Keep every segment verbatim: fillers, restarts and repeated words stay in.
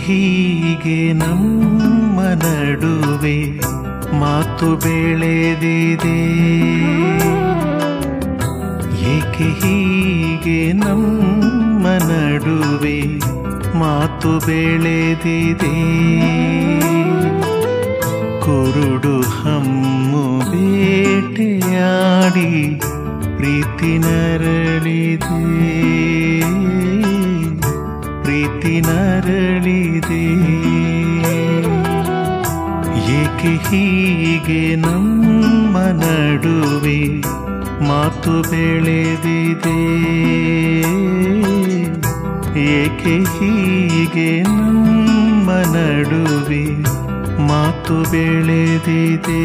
ಹೀಗೆ ನಮ್ಮ ನಡುವೆ ಮಾತು ಬೆಳೆದಿದೆ? ಏಕೆ ಹೀಗೆ ನಮ್ಮ ನಡುವೆ ಮಾತು ಬೆಳೆದಿದೆ? ಕುರುಡು ಹಮ್ಮು ಬೇಟೆಯಾಡಿ ಪ್ರೀತಿ ನರಳಿದೆ, ಪ್ರೀತಿ ನರಳಿದೆ. ಏಕೆ ಹೀಗೆ ನಮ್ಮ ನಡುವೆ ಮಾತು ಬೆಳೆದಿದೆ? ಏಕೆ ಹೀಗೆ ನಮ್ಮ ನಡುವೆ ಮಾತು ಬೆಳೆದಿದೆ?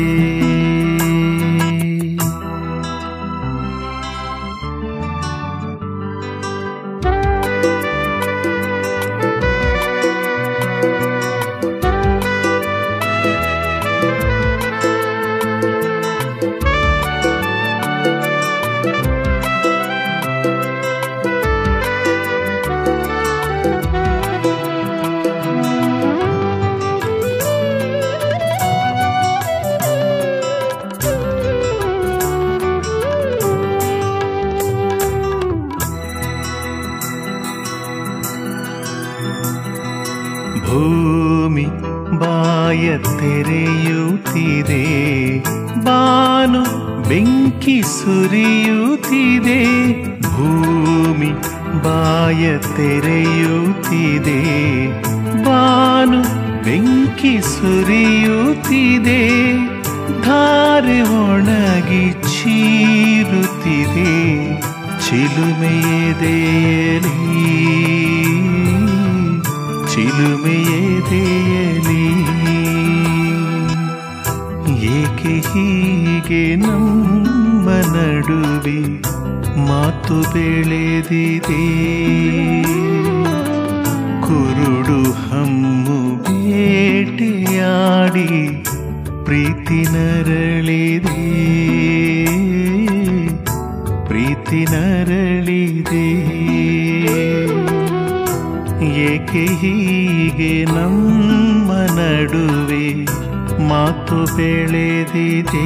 ಭೂಮಿ ಬಾಯ ತೆರೆಯುತ್ತಿದೆ, ಬಾನು ಬೆಂಕಿ ಸುರಿಯುತ್ತಿದೆ. ಭೂಮಿ ಬಾಯ ತೆರೆಯುತ್ತಿದೆ, ಬಾನು ಬೆಂಕಿ ಸುರಿಯುತ್ತಿದೆ. ಧಾರೆ ಒಣಗಿ ಚೀರುತ್ತಿದೆ ಚಿಲುಮೆಯೆದೆಯಲಿ, ಚಿಲುಮೆಯೆದೆಯಲಿ. ಏಕೆ ಹೀಗೆ ನಮ್ಮ ನಡುವೆ ಮಾತು ಬೆಳೆದಿದೆ? ಕುರುಡು ಹಮ್ಮು ಬೇಟೆಯಾಡಿ ಪ್ರೀತಿ ನರಳಿದೆ, ಪ್ರೀತಿ ನರಳಿದೆ. ಏಕೆ ಹೀಗೆ ನಮ್ಮ ನಡುವೆ ಮಾತು ಬೆಳೆದಿದೆ?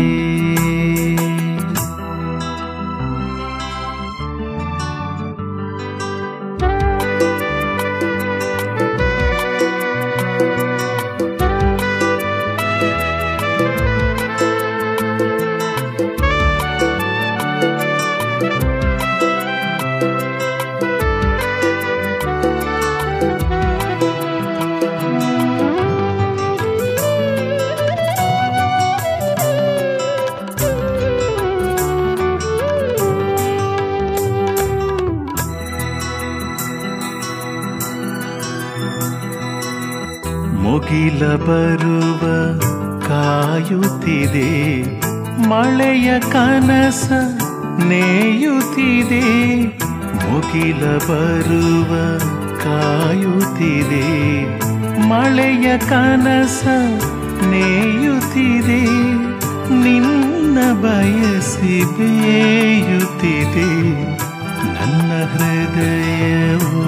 ಮುಗಿಲ ಬರುವ ಕಾಯುತ್ತಿದೆ, ಮಳೆಯ ಕನಸ ನೇಯುತ್ತಿದೆ. ಮುಗಿಲ ಬರುವ ಕಾಯುತ್ತಿದೆ, ಮಳೆಯ ಕನಸ ನೇಯುತ್ತಿದೆ. ನಿನ್ನ ಬಯಸಿ ಬೇಯುತ್ತಿದೆ ನನ್ನ ಹೃದಯವು,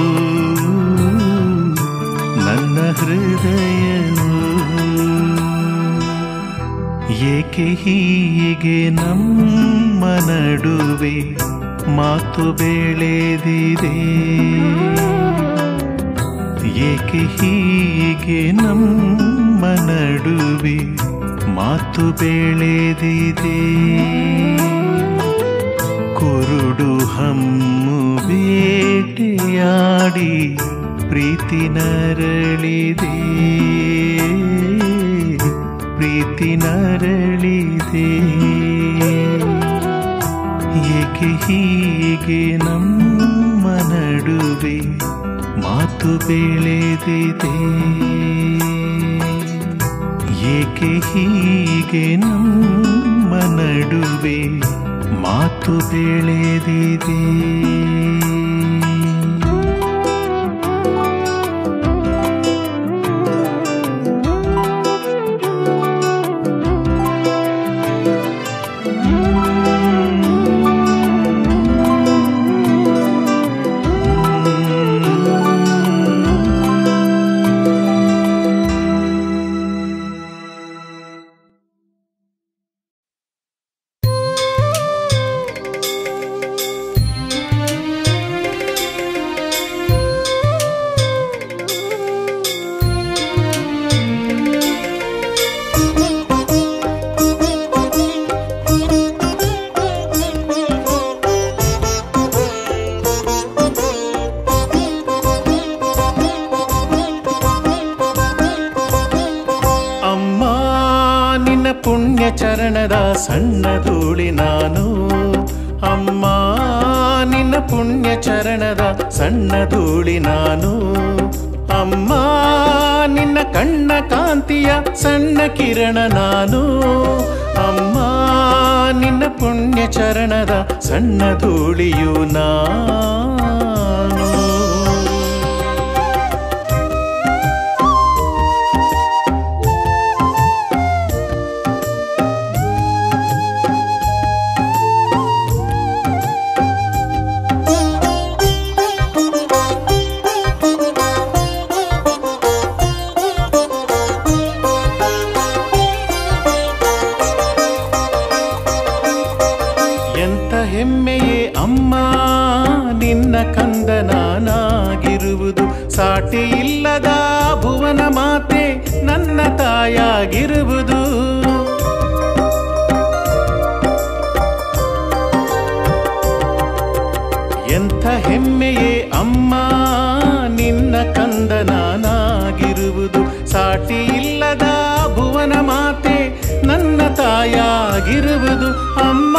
ನನ್ನ ಹೃದಯವು. ಏಕೆ ಹೀಗೆ ನಮ್ಮ ನಡುವೆ ಮಾತು ಬೆಳೆದಿದೆ? ಏಕೆ ಹೀಗೆ ನಮ್ಮ ನಡುವೆ ಮಾತು ಬೆಳೆದಿದೆ? ಕುರುಡು ಹಮ್ಮು ಬೇಟೆಯಾಡಿ ಪ್ರೀತಿ ನರಳಿದೆ, ಪ್ರೀತಿ ನರಳಿದೆ. ಏಕೆ ಹೀಗೆ ನಮ್ಮ ನಡುವೆ ಮಾತು ಬೆಳೆದಿದೆ? ಏಕೆ ಹೀಗೆ ನಮ್ಮ ನಡುವೆ ಮಾತು ಬೆಳೆದಿದೆ? ಸಣ್ಣ ಧೂಳಿ ನಾನು. ಅಮ್ಮ ನಿನ್ನ ಪುಣ್ಯ ಚರಣದ ಸಣ್ಣ ಧೂಳಿ ನಾನು. ಅಮ್ಮ ನಿನ್ನ ಕಣ್ಣ ಕಾಂತಿಯ ಸಣ್ಣ ಕಿರಣ ನಾನು. ಅಮ್ಮ ನಿನ್ನ ಪುಣ್ಯ ಚರಣದ ಸಣ್ಣ ಧೂಳಿಯು ನಾನು. ಹೆಮ್ಮೆಯೇ ಅಮ್ಮ ನಿನ್ನ ಕಂದ ನಾನಾಗಿರುವುದು. ಸಾಟಿ ಇಲ್ಲದ ಭುವನ ಮಾತೆ ನನ್ನ ತಾಯಾಗಿರುವುದು. ಎಂಥ ಹೆಮ್ಮೆಯೇ ಅಮ್ಮ ನಿನ್ನ ಕಂದ ನಾನಾಗಿರುವುದು. ಸಾಟಿ ಇಲ್ಲದ ಭುವನ ಮಾತೆ ನನ್ನ ತಾಯಾಗಿರುವುದು. ಅಮ್ಮ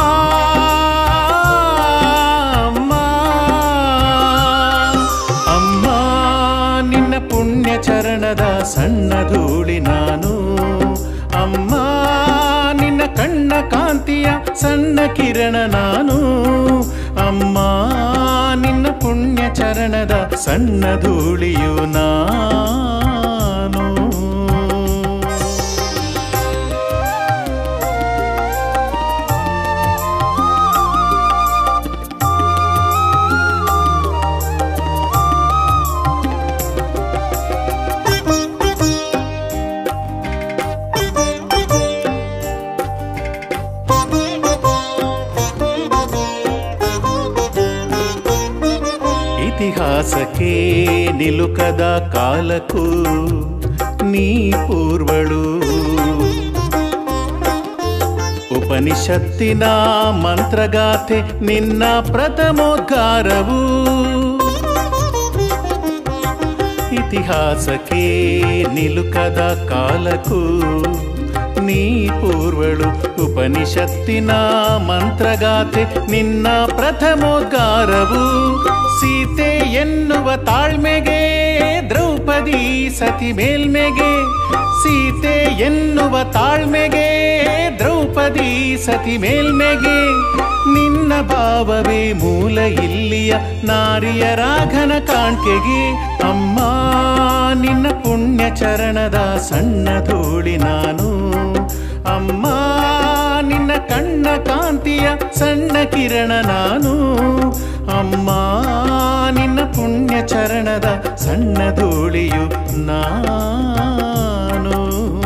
ಚರಣದ ಸಣ್ಣ ಧೂಳಿ ನಾನು. ಅಮ್ಮ ನಿನ್ನ ಕಣ್ಣ ಕಾಂತಿಯ ಸಣ್ಣ ಕಿರಣ ನಾನು. ಅಮ್ಮ ನಿನ್ನ ಪುಣ್ಯ ಚರಣದ ಸಣ್ಣ ಧೂಳಿಯು ನಾನು. ಇತಿಹಾಸಕ್ಕೆ ನಿಲುಕದ ಕಾಲಕ್ಕೂ ನೀ ಪೂರ್ವಳು. ಉಪನಿಷತ್ತಿನ ಮಂತ್ರಗಾಥೆ ನಿನ್ನ ಪ್ರಥಮೋದ್ಗಾರವು. ಇತಿಹಾಸಕ್ಕೆ ನಿಲುಕದ ಕಾಲಕ್ಕೂ ನೀ ಪೂರ್ವಳು. ಉಪನಿಷತ್ತಿನ ಮಂತ್ರಗಾಥೆ ನಿನ್ನ ಪ್ರಥಮೋದ್ಗಾರವು. ಸೀತೆ ಎನ್ನುವ ತಾಳ್ಮೆಗೆ ದ್ರೌಪದಿ ಸತಿ ಮೇಲ್ಮೆಗೆ. ಸೀತೆ ಎನ್ನುವ ತಾಳ್ಮೆಗೆ ದ್ರೌಪದಿ ಸತಿ ಮೇಲ್ಮೆಗೆ. ನಿನ್ನ ಭಾವವೇ ಮೂಲ ಇಲ್ಲಿಯ ನಾರಿಯ ರಾಘನ ಕಾಣ್ಕೆಗೆ. ಅಮ್ಮ ನಿನ್ನ ಪುಣ್ಯ ಚರಣದ ಸಣ್ಣ ಧೂಳಿ ನಾನು. ಅಮ್ಮ ನಿನ್ನ ಕಣ್ಣ ಕಾಂತಿಯ ಸಣ್ಣ ಕಿರಣ ನಾನು. ಅಮ್ಮ ನಿನ್ನ ಪುಣ್ಯ ಚರಣದ ಸಣ್ಣ ಧೂಳಿಯು ನಾನು.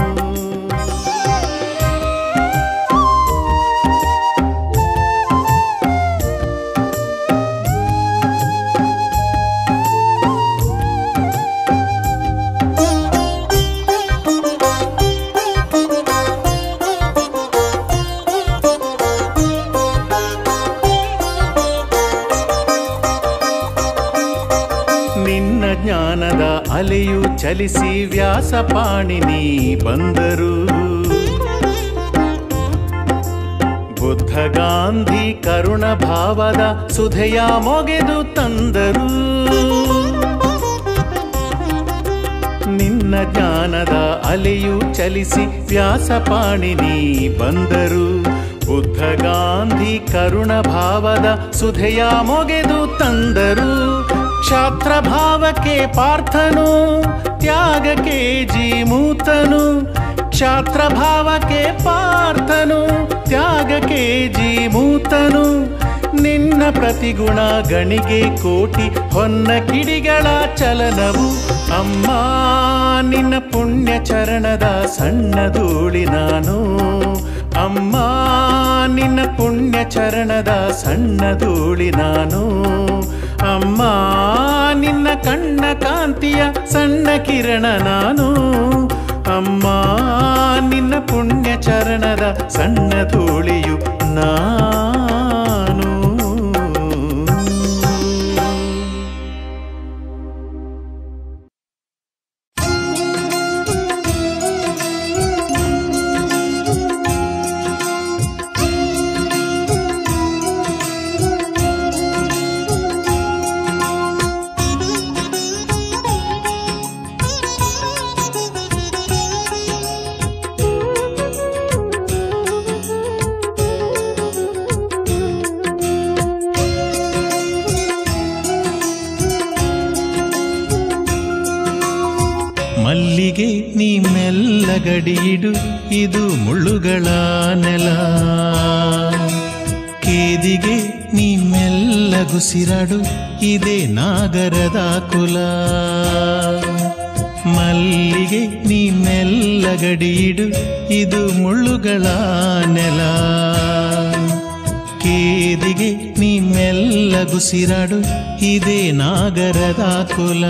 ನಿನ್ನ ಜ್ಞಾನದ ಅಲೆಯು ಚಲಿಸಿ ವ್ಯಾಸಪಾಣಿನಿ ಬಂದರು. ಬುದ್ಧ ಗಾಂಧಿ ಕರುಣ ಭಾವದ ಸುಧೆಯ ಮೊಗೆದು ತಂದರು. ನಿನ್ನ ಜ್ಞಾನದ ಅಲೆಯು ಚಲಿಸಿ ವ್ಯಾಸಪಾಣಿನಿ ಬಂದರು. ಬುದ್ಧ ಗಾಂಧಿ ಕರುಣ ಭಾವದ ಸುಧೆಯ ಮೊಗೆದು ತಂದರು. ಕ್ಷಾತ್ರ ಭಾವಕ್ಕೆ ಪಾರ್ಥನು ತ್ಯಾಗಕ್ಕೆ ಜೀಮೂತನು. ಕ್ಷಾತ್ರ ಭಾವಕ್ಕೆ ಪಾರ್ಥನು ತ್ಯಾಗಕ್ಕೆ ಜೀಮೂತನು. ನಿನ್ನ ಪ್ರತಿಗುಣ ಗಣಿಗೆ ಕೋಟಿ ಹೊನ್ನ ಕಿಡಿಗಳ ಚಲನವು. ಅಮ್ಮ ನಿನ್ನ ಪುಣ್ಯ ಚರಣದ ಸಣ್ಣ ಧೂಳಿ ನಾನು. ಅಮ್ಮ ನಿನ್ನ ಪುಣ್ಯ ಚರಣದ ಸಣ್ಣ ಧೂಳಿ ನಾನು. ಅಮ್ಮ ನಿನ್ನ ಕಣ್ಣ ಕಾಂತಿಯ ಸಣ್ಣ ಕಿರಣ ನಾನು. ಅಮ್ಮ ನಿನ್ನ ಪುಣ್ಯ ಚರಣದ ಸಣ್ಣ ಧೂಳಿಯು ನಾನು. ನೀ ಮೆಲ್ಲಗಡಿಯಿಡು ಇದು ಮುಳ್ಳುಗಳ ನೆಲ. ಕೇದಿಗೆ ನೀ ಮೆಲ್ಲಗುಸಿರಾಡು ಇದೇ ನಾಗರದ ಕುಲ. ಮಲ್ಲಿಗೆ ನೀ ಮೆಲ್ಲಗಡಿಯಿಡು ಇದು ಮುಳ್ಳುಗಳ ನೆಲ. ಕೇದಿಗೆ ನೀ ಮೆಲ್ಲಗುಸಿರಾಡು ಇದೇ ನಾಗರದ ಕುಲ.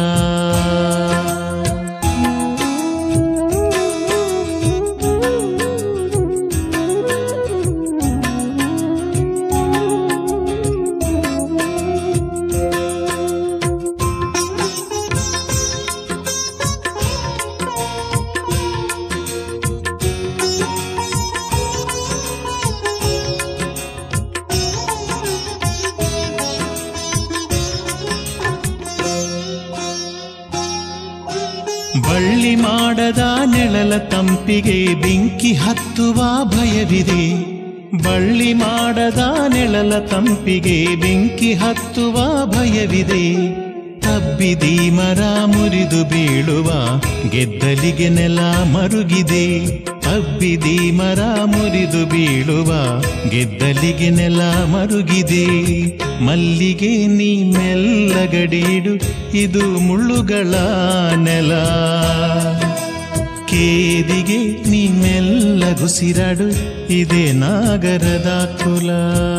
ಬಳ್ಳಿ ಮಾಡದ ನೆಳಲ ತಂಪಿಗೆ ಬೆಂಕಿ ಹತ್ತುವ ಭಯವಿದೆ. ಬಳ್ಳಿ ಮಾಡದ ನೆಳಲ ತಂಪಿಗೆ ಬೆಂಕಿ ಹತ್ತುವ ಭಯವಿದೆ. ತಬ್ಬಿದಿ ಮರ ಮುರಿದು ಬೀಳುವ ಗೆದ್ದಲಿಗೆ ನೆಲ ಮರುಗಿದೆ. ತಬ್ಬಿದಿ ಮರ ಮುರಿದು ಬೀಳುವ ಗೆದ್ದಲಿಗೆ ನೆಲ ಮರುಗಿದೆ. ಮಲ್ಲಿಗೆ ನೀ ಮೆಲ್ಲಗಡಿಯಿಡು ಇದು ಮುಳ್ಳುಗಳ ನೆಲ. ಕೇದಿಗೆ ನೀ ಮೆಲ್ಲಗುಸಿರಾಡು ಇದೇ ನಾಗರದ ಕುಲ.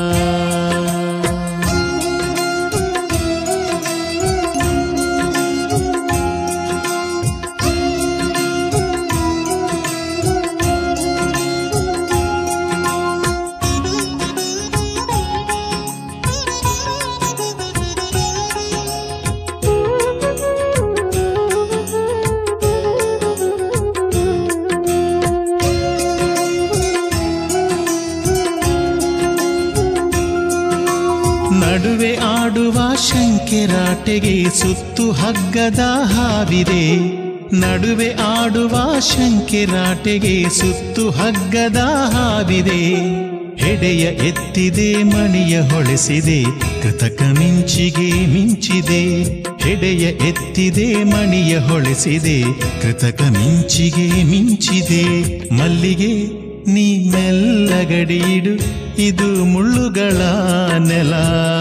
ನಡುವೆ ಆಡುವ ಶಂಕೆರಾಟೆಗೆ ಸುತ್ತು ಹಗ್ಗದ ಹಾವಿದೆ. ನಡುವೆ ಆಡುವ ಶಂಕೆರಾಟೆಗೆ ಸುತ್ತು ಹಗ್ಗದ ಹಾವಿದೆ. ಹೆಡೆಯ ಎತ್ತಿದೆ ಮಣಿಯ ಹೊಳೆಸಿದೆ ಕೃತಕ ಮಿಂಚಿಗೆ ಮಿಂಚಿದೆ. ಹೆಡೆಯ ಎತ್ತಿದೆ ಮಣಿಯ ಹೊಳೆಸಿದೆ ಕೃತಕ ಮಿಂಚಿಗೆ ಮಿಂಚಿದೆ. ಮಲ್ಲಿಗೆ ನೀ ಮೆಲ್ಲಗಡಿಯಿಡು ಇದು ಮುಳ್ಳುಗಳ ನೆಲ.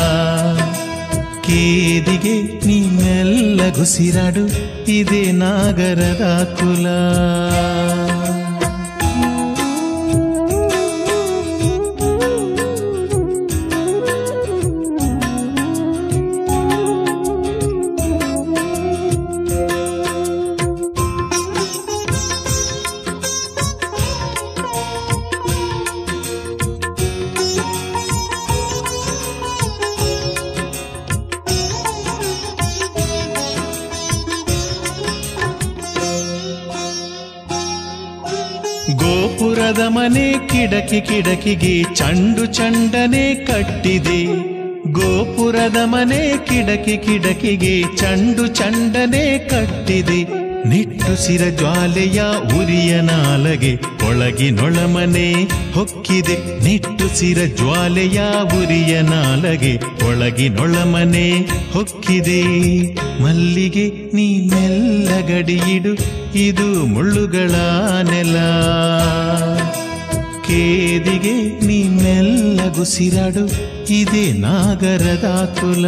ಕೇದಿಗೆ ನೀ ಮೆಲ್ಲಗುಸಿರಾಡು ಇದೇ ನಾಗರದ ಕುಲ. ಗೋಪುರದ ಮನೆ ಕಿಡಕಿ ಕಿಡಕಿಗೆ ಚಂಡು ಚಂಡನೆ ಕಟ್ಟಿದೆ. ಗೋಪುರದ ಮನೆ ಕಿಡಕಿ ಕಿಡಕಿಗೆ ಚಂಡು ಚಂಡನೆ ಕಟ್ಟಿದೆ. ನಿಟ್ಟುಸಿರ ಜ್ವಾಲೆಯ ಉರಿಯ ನಾಲಗೆ ಒಳಗಿನೊಳಮನೆ ಹೊಕ್ಕಿದೆ. ನಿಟ್ಟುಸಿರ ಜ್ವಾಲೆಯ ಉರಿಯ ನಾಲಗೆ ಒಳಗಿನೊಳಮನೆ ಹೊಕ್ಕಿದೆ. ಮಲ್ಲಿಗೆ ನೀ ಮೆಲ್ಲಗಡಿಯಿಡು ಇದು ಮುಳ್ಳುಗಳ ನೆಲ. ಕೇದಿಗೆ ನೀ ಮೆಲ್ಲಗುಸಿರಾಡು ಇದೇ ನಾಗರದ ಕುಲ.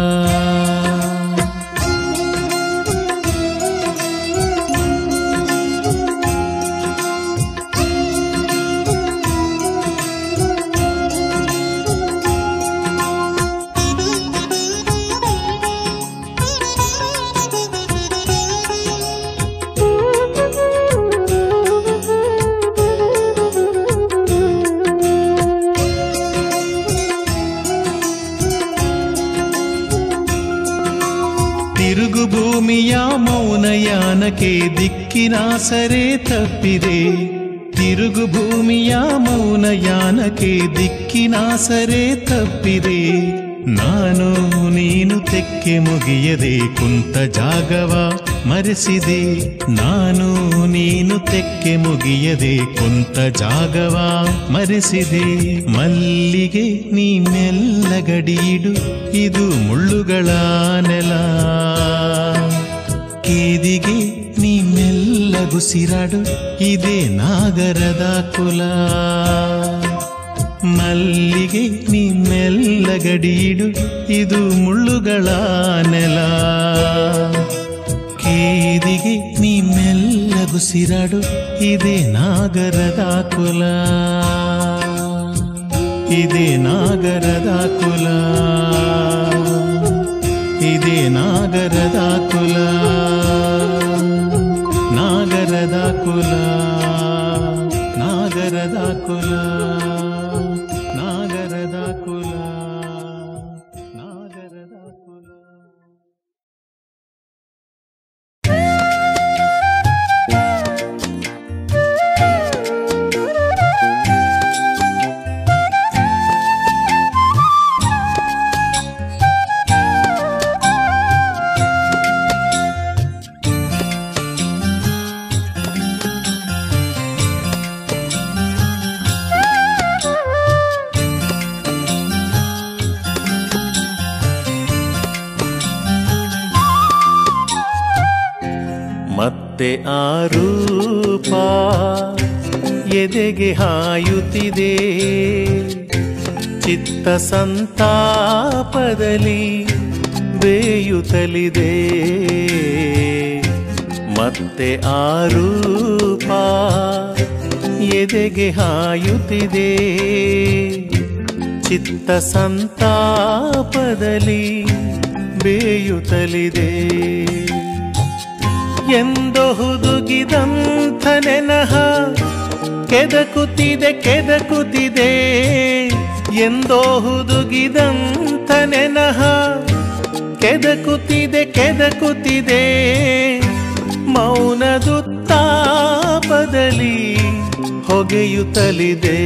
ತಿರುಗು ಭೂಮಿಯ ಮೌನಯಾನಕ್ಕೆ ದಿಕ್ಕಿನಾಸರೆ ತಪ್ಪಿದೆ. ತಿರುಗು ಭೂಮಿಯ ಮೌನಯಾನಕ್ಕೆ ದಿಕ್ಕಿನಾಸರೆ ತಪ್ಪಿದೆ. ನಾನು ನೀನು ತೆಕ್ಕೆ ಮುಗಿಯದೆ ಕುಂತ ಜಾಗವ ಮರೆಸಿದೆ. ನಾನು ನೀನು ತೆಕ್ಕೆ ಮುಗಿಯದೆ ಕುಂತ ಜಾಗವ ಮರೆಸಿದೆ. ಮಲ್ಲಿಗೆ ನೀ ಮೆಲ್ಲಗಡಿಯಿಡು ಇದು ಮುಳ್ಳುಗಳ ನೆಲ. ಕೇದಿಗೆ ನೀ ಮೆಲ್ಲ ಮೆಲ್ಲಗುಸಿರಾಡು ಇದೇ ನಾಗರದ ಕುಲ. ಮಲ್ಲಿಗೆ ನೀ ಮೆಲ್ಲಗಡಿಯಿಡು ಇದು ಮುಳ್ಳುಗಳ ನೆಲ. ಕೇದಿಗೆ ನೀ ಮೆಲ್ಲಗುಸಿರಾಡು ಇದೇ ನಾಗರದ ಕುಲ. ಇದೇ ನಾಗರದ ಕುಲ. ಇದೇ ನಾಗರದ ಕುಲ. ನಾಗರದ ಕುಲ. ನಾಗರದ ಕುಲ. ನಾಗರದ ಕುಲ. ನಾಗರದ ಕುಲ. ಮತ್ತೆ ಆ ರೂಪ ಎದೆಗೆ ಹಾಯುತ್ತಿದೆ. ಚಿತ್ತ ಸಂತಾಪದಲ್ಲಿ ಬೇಯುತ್ತಲಿದೆ. ಮತ್ತೆ ಆ ರೂಪ ಎದೆಗೆ ಹಾಯುತ್ತಿದೆ. ಚಿತ್ತ ಸಂತಾಪದಲ್ಲಿ ಬೇಯುತ್ತಲಿದೆ. ಎಂದೋ ಹುದುಗಿದಂಥ ನೆನಹ ಕೆದಕುತ್ತಿದೆ ಕೆದಕುತ್ತಿದೆ. ಎಂದೋ ಹುದುಗಿದಂಥ ನೆನಹ ಕೆದಕುತ್ತಿದೆ ಕೆದಕುತ್ತಿದೆ. ಮೌನದುತ್ತಾಪದಲ್ಲಿ ಹೊಗೆಯುತ್ತಲಿದೆ.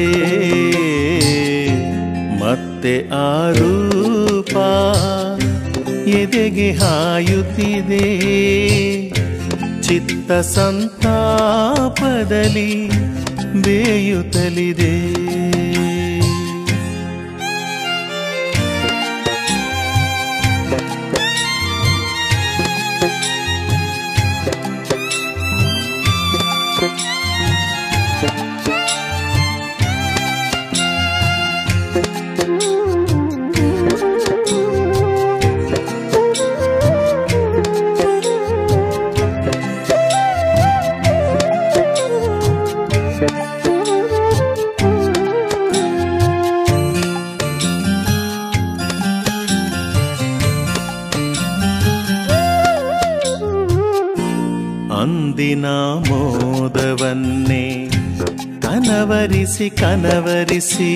ಮತ್ತೆ ಆ ರೂಪ ಎದೆಗೆ ಹಾಯುತ್ತಿದೆ. ಚಿತ್ತ ಸಂತಾಪದಲ್ಲಿ ಬೇಯುತ್ತಲಿದೆ. ಅಂದಿನ ಮೋದವನ್ನೇ ಕನವರಿಸಿ ಕನವರಿಸಿ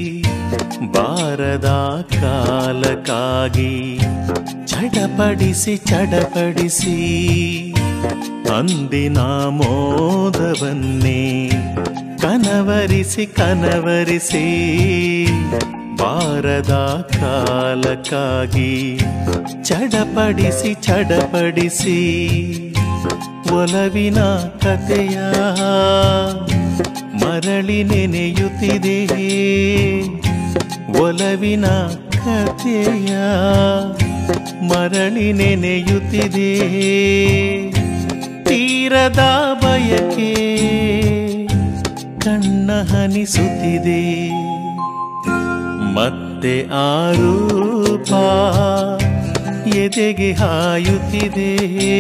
ಬಾರದ ಕಾಲಕ್ಕಾಗಿ ಚಡಪಡಿಸಿ ಚಡಪಡಿಸಿ. ಅಂದಿನ ಮೋದವನ್ನೇ ಕನವರಿಸಿ ಕನವರಿಸಿ ಬಾರದ ಕಾಲಕ್ಕಾಗಿ ಚಡಪಡಿಸಿ ಚಡಪಡಿಸಿ. ಒಲವಿನ ಕಥೆಯ ಮರಳಿ ನೆನೆಯುತ್ತಿದೆ. ಒಲವಿನ ಕಥೆಯ ಮರಳಿ ನೆನೆಯುತ್ತಿದೆ. ತೀರದ ಬಯಕೆ ಕಣ್ಣ ಹನಿಸುತ್ತಿದೆ. ಮತ್ತೆ ಆ ರೂಪ ಎದೆಗೆ ಹಾಯುತ್ತಿದೆ.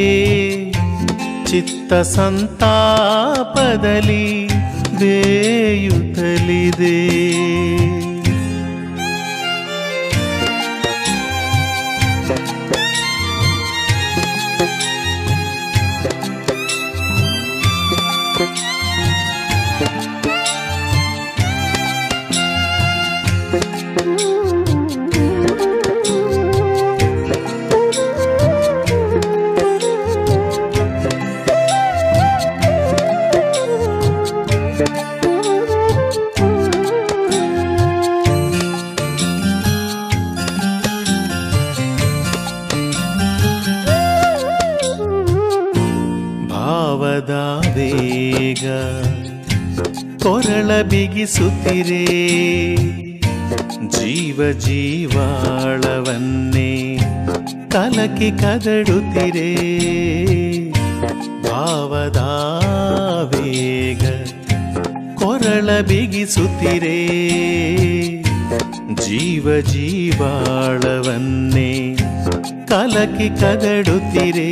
ಚಿತ್ತ ಸಂತಾಪದಲ್ಲಿ ಬೇಯುತ್ತಲಿದೆ. ಭಾವದ ವೇಗ ಕೊರಳ ಬಿಗಿಸುತ್ತಿರೆ. ಜೀವ ಜೀವಾಳವನ್ನೇ ಕಲಕಿ ಕದಡುತ್ತಿರೆ. ಭಾವದ ವೇಗ ಕೊರಳ ಬಿಗಿಸುತ್ತಿರೇ ಜೀವ ಜೀವಾಳವನ್ನೇ ಕಲಕಿ ಕದಡುತ್ತಿರೇ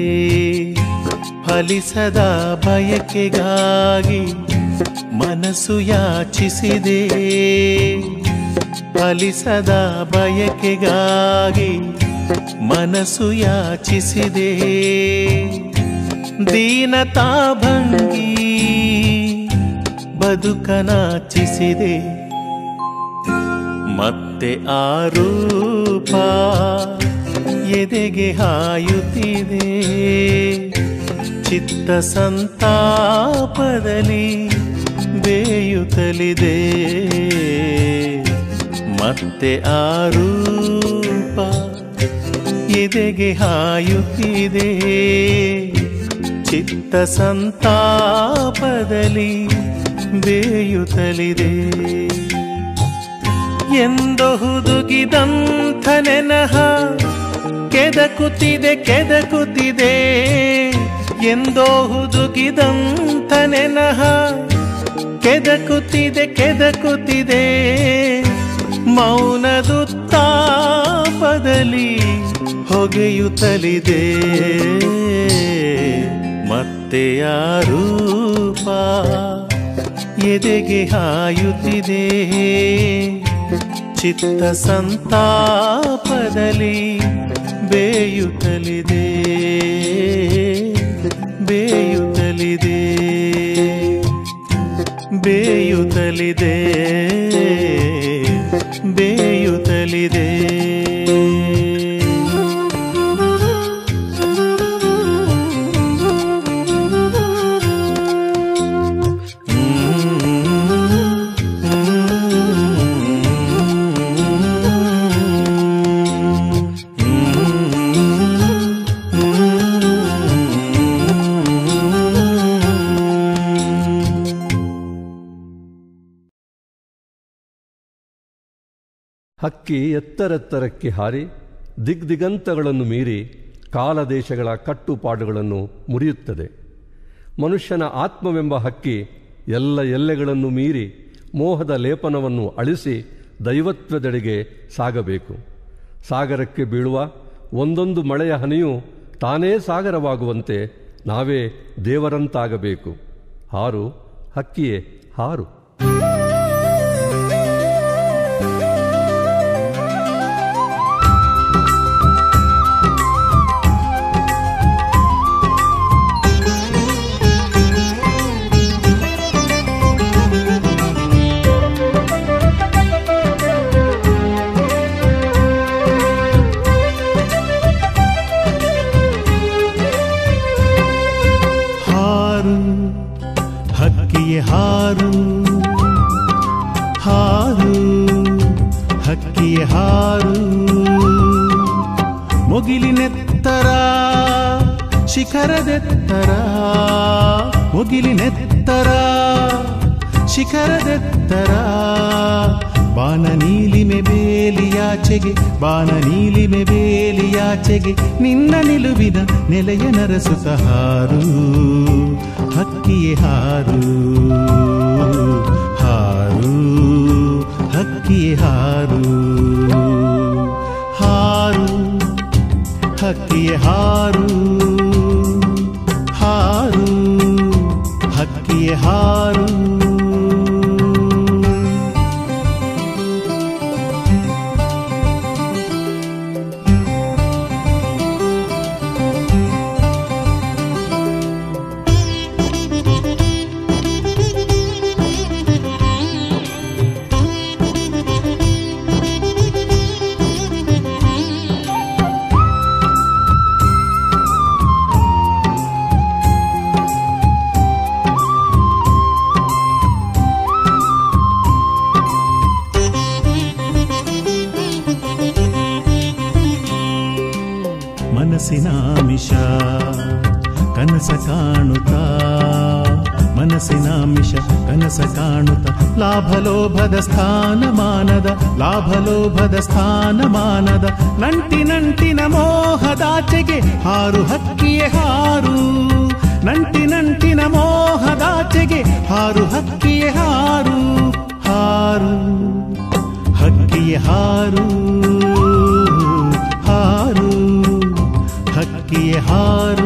ಫಲಿಸದ ಬಯಕೆಗಾಗಿ ಮನಸ್ಸು ಯಾಚಿಸಿದೆ ಫಲಿಸದ ಬಯಕೆಗಾಗಿ ಮನಸ್ಸು ಯಾಚಿಸಿದೆ ದೀನತಾ ಭಂಗಿ ಬದುಕನಾಚಿಸಿದೆ ಮತ್ತೆ ಆ ರೂಪ ಎದೆಗೆ ಹಾಯುತ್ತಿದೆ ಚಿತ್ತ ಸಂತಾಪದಲ್ಲಿ ಬೇಯುತ್ತಲಿದೆ ಮತ್ತೆ ಆ ರೂಪ ಎದೆಗೆ ಹಾಯುತ್ತಿದೆ ಚಿತ್ತ ಸಂತಾಪದಲ್ಲಿ ಬೇಯುತ್ತಲಿದೆ ಎಂದೋ ಹುದುಗಿದಂಥ ನೆನಹ ಕೆದಕುತ್ತಿದೆ ಕೆದಕುತ್ತಿದೆ ಎಂದೋ ಹುದುಗಿದಂಥ ನೆನಹ ಕೆದಕುತ್ತಿದೆ ಕೆದಕುತ್ತಿದೆ ಮೌನದುತ್ತಾಪದಲ್ಲಿ ಹೊಗೆಯುತ್ತಲಿದೆ ಮತ್ತೆ ಆ ರೂಪ ಎದೆಗೆ ಹಾಯುತ್ತಿದೆ ಚಿತ್ತ ಸಂತಾಪದಲ್ಲಿ ಬೇಯುತ್ತಲಿದೆ ಬೇಯುತ್ತಲಿದೆ ಬೇಯುತ್ತಲಿದೆ ಬೇಯುತ್ತಲಿದೆ ಹಕ್ಕಿ ಎತ್ತರೆತ್ತರಕ್ಕೆ ಹಾರಿ ದಿಗ್ದಿಗಂತಗಳನ್ನು ಮೀರಿ ಕಾಲದೇಶಗಳ ಕಟ್ಟುಪಾಡುಗಳನ್ನು ಮುರಿಯುತ್ತದೆ. ಮನುಷ್ಯನ ಆತ್ಮವೆಂಬ ಹಕ್ಕಿ ಎಲ್ಲ ಎಲ್ಲೆಗಳನ್ನು ಮೀರಿ ಮೋಹದ ಲೇಪನವನ್ನು ಅಳಿಸಿ ದೈವತ್ವದೆಡೆಗೆ ಸಾಗಬೇಕು. ಸಾಗರಕ್ಕೆ ಬೀಳುವ ಒಂದೊಂದು ಮಳೆಯ ಹನಿಯೂ ತಾನೇ ಸಾಗರವಾಗುವಂತೆ ನಾವೇ ದೇವರಂತಾಗಬೇಕು. ಹಾರು ಹಕ್ಕಿಯೇ ಹಾರು. ಹಾರು ಹಾರು ಹಕ್ಕಿಯ ಹಾರು ಮುಗಿಲಿನೆತ್ತರ ಶಿಖರದೆತ್ತರ ಮುಗಿಲಿನೆತ್ತರ ಶಿಖರದೆತ್ತರ ಬಾನ ನೀಲಿಮೆ ಬೇಲಿಯಾಚೆಗೆ ಬಾನ ನೀಲಿಮೆ ಬೇಲಿಯಾಚೆಗೆ ನಿನ್ನ ನಿಲುವಿನ ನೆಲೆಯ ನರಸುತ ಹಾರು ಹಕ್ಕಿಯೇ ಹಾರು ಹಾರು ಹಕ್ಕಿಯೇ ಹಾರು ಹಾರು ಹಕ್ಕಿಯೇ ಹಾರು ಹಾರು ಹಕ್ಕಿಯೇ ಹಾರು ಮನಸ್ಸಿನಾಮಿಷ ಕನಸ ಕಾಣುತ್ತ ಮನಸ್ಸಿನಾಮಿಷ ಕನಸ ಕಾಣುತ್ತ ಲಾಭಲೋಭದ ಸ್ಥಾನಮಾನದ ಲಾಭಲೋಭದ ಸ್ಥಾನಮಾನದ ನಂಟಿ ನಂಟಿನ ಮೋಹದಾಚೆಗೆ ಹಾರು ಹಕ್ಕಿಯೇ ಹಾರು ನಂಟಿ ನಂಟಿನ ಮೋಹದಾಚೆಗೆ ಹಾರು ಹಕ್ಕಿಯೇ ಹಾರು ಹಾರು ಹಕ್ಕಿಯೇ ಹಾರು ಹಾರು ಹಕ್ಕಿಯೇ ಹಾರು.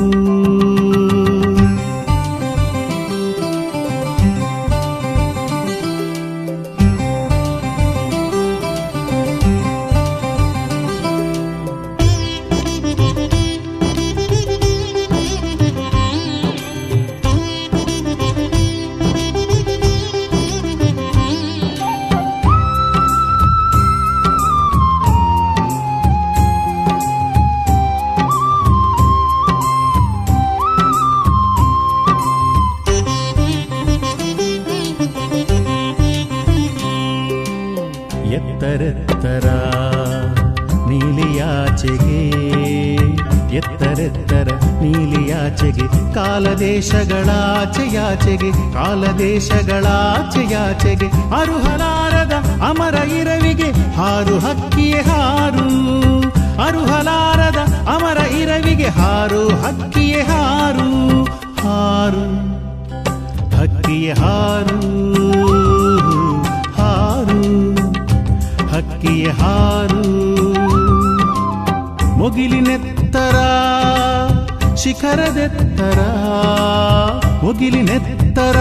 ಎತ್ತರೆತ್ತರ ನೀಲಿಯಾಚೆಗೆ ಎತ್ತರೆತ್ತರ ನೀಲಿಯಾಚೆಗೆ ಕಾಲದೇಶಗಳಾಚೆಯಾಚೆಗೆ ಕಾಲದೇಶಗಳಾಚೆಯಾಚೆಗೆ ಅರುಹಲಾರದ ಅಮರ ಇರವಿಗೆ ಹಾರು ಹಕ್ಕಿಯೇ ಹಾರು ಅರುಹಲಾರದ ಅಮರ ಇರವಿಗೆ ಹಾರು ಹಕ್ಕಿಯೇ ಹಾರು ಹಾರು ಹಕ್ಕಿಯೇ ಹಾರು ಹಾರು ಹಕ್ಕಿಯೇ ಹಾರು. ಮುಗಿಲಿನೆತ್ತರ ಶಿಖರದೆತ್ತರ ಮುಗಿಲಿನೆತ್ತರ